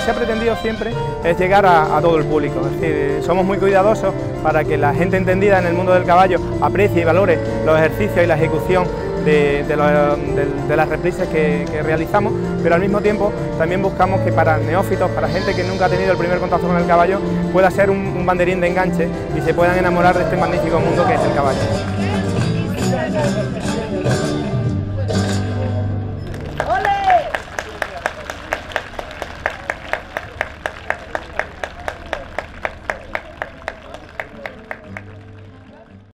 se ha pretendido siempre es llegar a todo el público, es decir, somos muy cuidadosos para que la gente entendida en el mundo del caballo aprecie y valore los ejercicios y la ejecución de las reprises que realizamos, pero al mismo tiempo también buscamos que para neófitos, para gente que nunca ha tenido el primer contacto con el caballo, pueda ser un banderín de enganche y se puedan enamorar de este magnífico mundo que es el caballo.